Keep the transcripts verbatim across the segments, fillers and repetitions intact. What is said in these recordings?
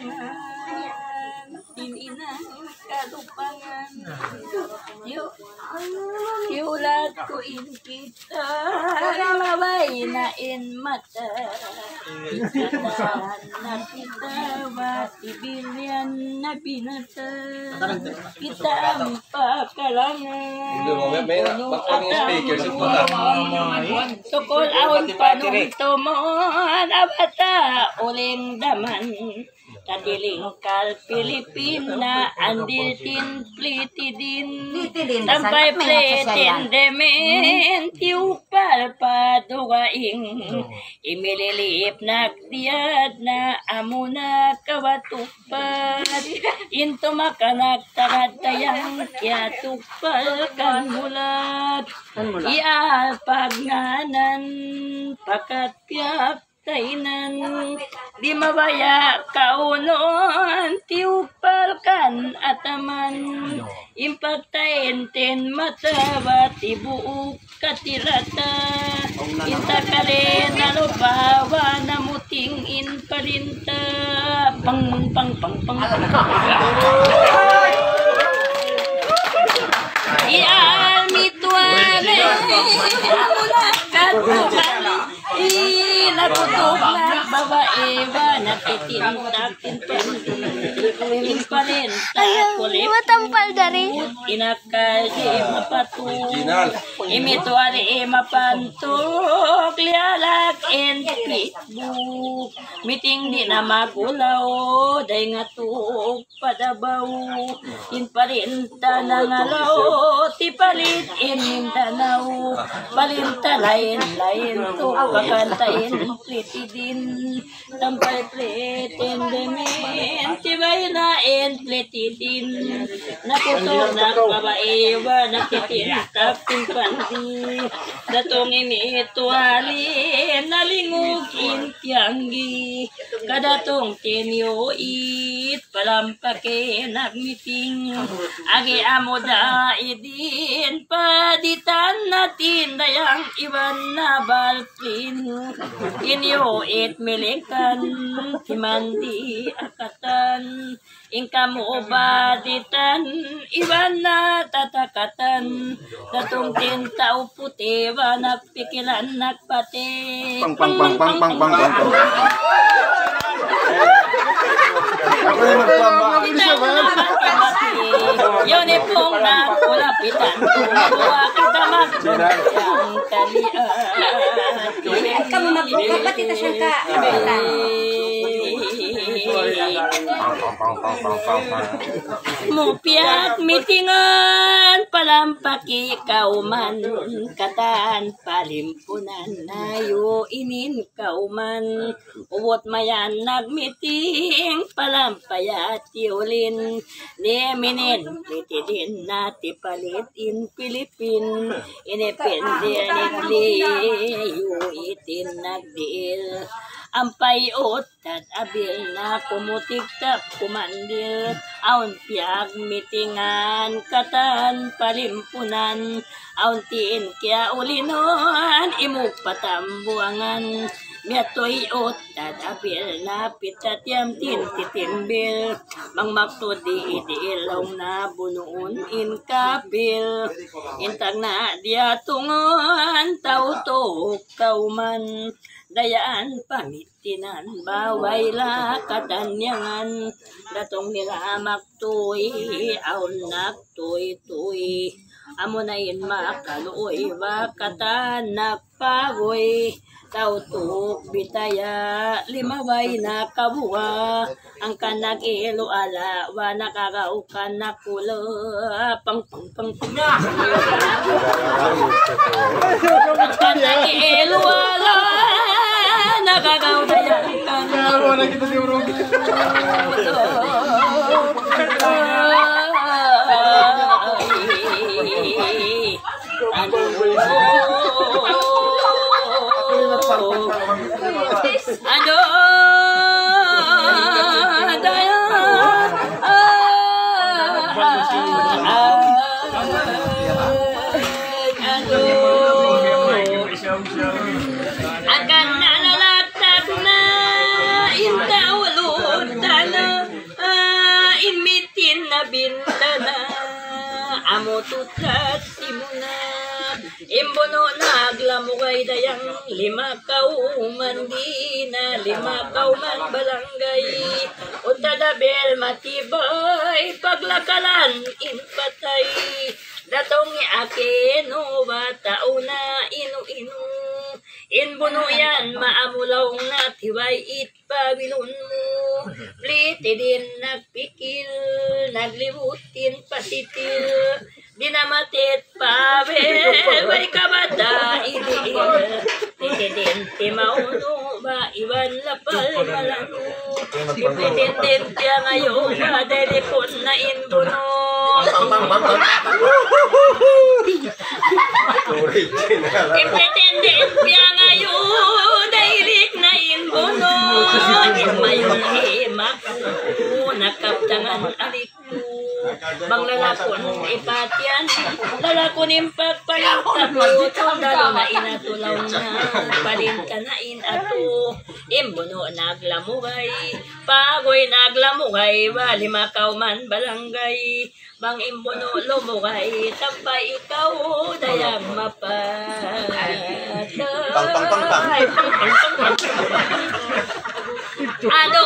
Tininang kalupangan Yulat ko in kita Maway na in mata Ikatan na kita Matibilyan na binata Kita ang pakalangan Puno at ang Tukol aon panuntumon Abata uling daman Kadiling kal Pilipina andil tin pliti din tampay pletin demen tiupal padugaing imililip nagdiad na amuna kawatupad into makanak tagad tayang kya tupal kan mulat ial pagnganan pakatyak Kainan, di mabaya kaunon, tiupal kan ataman, impaktain ten mata, bati buuk katirata, intakale nalupawa, namuting in parinta, pang pang pang pang pang. Ial mituale, amuna katuman. Nakutok na babae ba nakitintak tinpandi impalenta kulip matampal dari inakali mapatu imito ari mapantok lialak and pitbook meeting di na magulaw day ngatuk padabaw inpalenta na ngalaw tipalit in Mindanao palinta lain lain to kakantain pliti din tampay pletin demen tibay na en pliti din nakutok na babae ba nakititak timpandi datong imituali nalingog intianggi kadatong tenyo it palampake nagmiting agi amoda idin paditan natin dayang iban na balpin inyo it milikan timandi akatan ingkamu baditan iban na tatakatan datong tintao puti ba nagpikilan nagpati pang pang pang pang pang pang pang ako yung magpapakali siya ba? Yun eh pong nakulapitan buwa kita magdunang kalian kamu magbuka ba't ito siya ka mupiat mitingan palampaki kauman katan palimpunan nayo inin kauman uwot mayan nagmiting palampayat yulin neminin litidin nati palitin Pilipin inependently yuitin nagdil ampay otat abil na kumutiktak kumandil aun piag mitingan katan palimpunan aun tiin kya ulinon imuk patambuangan miatoy otat abil na pitatiam tin titimbil mang maktudi idilaw na bunuun in kabil intag na dia tungon tautok kauman dayaan pamitinan baway la katanyangan datong nila maktuy aun naktuy tuy amunayin makaluoy bakatan nagpagoy tautuk bitaya limaway na kabuwa ang kanag ilo ala wa nakagaukan na kulo pang pang pang pang ang kanag ilo ala nakagaudayan kan wala kita di urong ano daya akan nalalatag na indaw lutan tututlat simunat. Imbono naglamugay dayang lima kauman di na lima kauman balangay. Utadabel matibay paglakalan inpatay. Datong akin no batauna inu-inu. Inbuno yan maamulaw na tiway it pabilon mo. Pliti din nagpikil, naglibutin pasitil. Dinamatit pabel, may kabata idil. Pliti din timauno ba iwan lapal malano. Pliti din tiya ngayon ba telepon na inbuno. Impetende piya ngayon dairik na inbono. Imayon himak ko nakaptangan alikko. Bang lalakon ipatyan, lalakon impagpalitapo. Dalo na inatulaw na palintanain ato. Imbono naglamugay, pagoy naglamugay, wali makaw man balangay. Bang imbono lumugay, tampay ikaw dayang mapatay. Ano?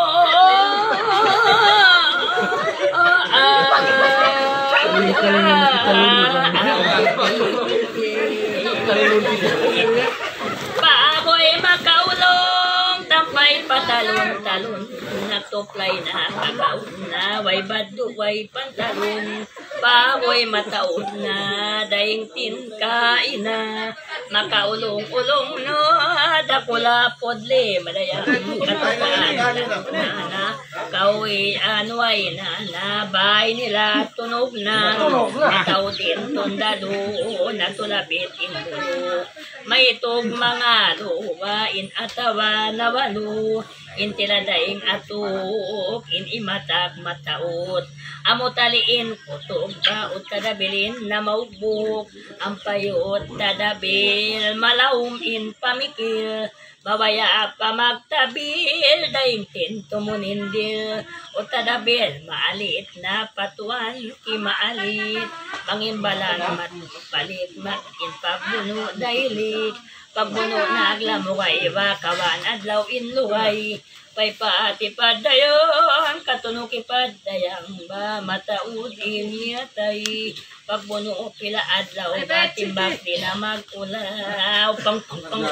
Pagoy makaulong, tampay patalon-talon. Natuplay na kakaon na, way badu, way pantalon. Pagoy mataon na, daing tinkain na. Makaulong-ulong no, dakula podle, madayang katukaan na na. Kawi anway na na, bay nila tunog na. Mataw din tundalo, natulabit inbulo. May itog mga luwain atawa na walo. Intiladaing atuk, in imatag mataot. Amo taliin kutog ba o tadabilin na maubok. Ang payot tadabil, malawum in pamikil. Babaya pa magtabil, daing tintumunindil. O tadabil, maalit na patuan, kimaalit. Pangimbalan matpalit, makin pagbuno dailit. Pagbuno na aglamugay, wakawan adlaw inluway. Pay paati padayon, katunuki padayang ba, mataud inyatay. Pagbuno pila adlaw, batimbag di na magulaw. Pang pang pang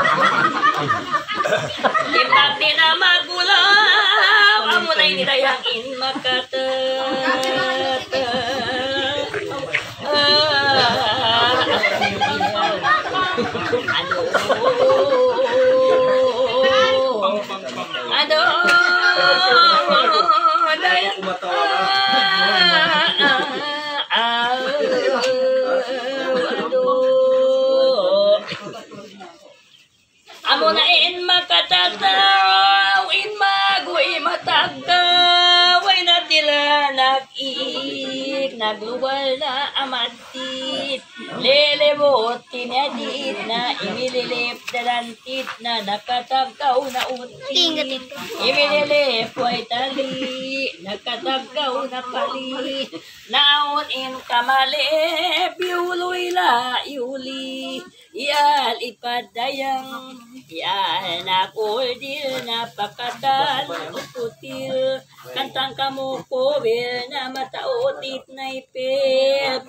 timbag di na magulaw. Amunay nidayang in makatat. Ano? Ano? Daya. Amo na in makatataw, in magoy matagaw, ay natila nag-iig, nagluwal na amatit, lelebot tinadit na imililip dalantit na nakatagaw na uti, imililip way tali, nakatagaw na pali, naon in kamalip, yuloy la yuli, iyal ipadayang, iyal na kordil na pakadal uputil, kantang kamu kobil na matautit na ipil,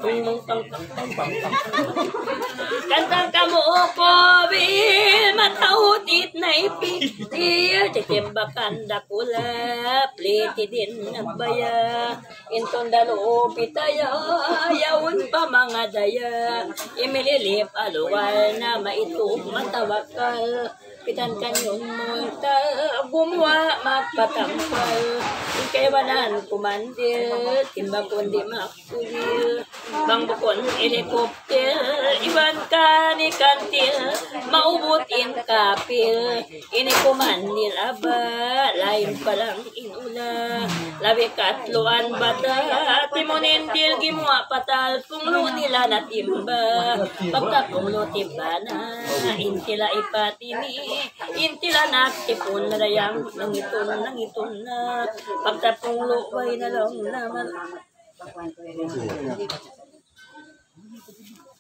kantang kamu kobil matautit na ipil, titimbakan dakula, pliti din nagbaya, inton dalo pitaya, yawon pa mga daya, imililip aluwal na maitog matawakal, pitan kanyon multa, gumawa magpatangkal, ikaiwanan kumandil, timba kundi makulir, bang bukon helikopter, iwan ka ni kantil, maubutin kapil, ini kumandil aba, lain palang inula, labi katluan bata, timonindil gimuha patal, punglo nila na timba, pagtapunglo timba na, intila ipatini, intila naktipon na dayang, nangiton, nangiton na, pagtapunglo way na lang naman.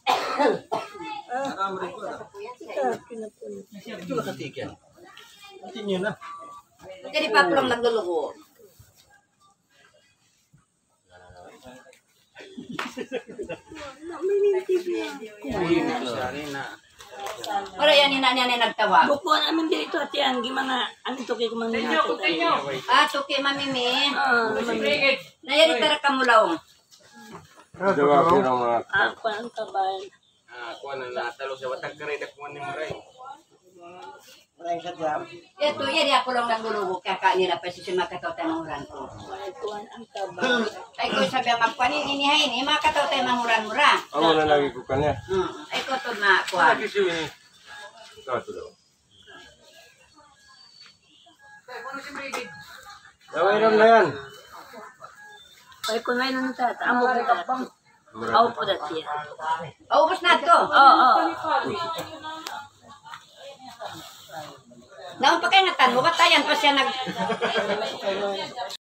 Ito nakatigyan. Continue na. Jadi paplong nagluluko. Wala yan ina niya nagtawa. Buko namin dito ati ang gimana ano to kay kumang nato. Ah, tuki mamimi. Ah, Nayari tara kamulaw. Jawa pirang mga ako ang kabal. Ah, kuha na natalo sa watag karay dakuan ni Maray. Ito, yan ako lang nagluluko. Kaka nila pa si makatotay manguran ko. Kuan ang kabal. Ay ko sabi magpanin inihain, eh makatotay manguran mura. Amo na lagi ko kanya. Hmm. Ay ko to na kuan. Lagi siya ini. Kato daw. Dawai ram na yan. Ay ko na yun ta. Amo ko kapang. Aw po dati. Ubus na to. Oo, oo. Naon pa kay ngatan mo batayan pa siya nag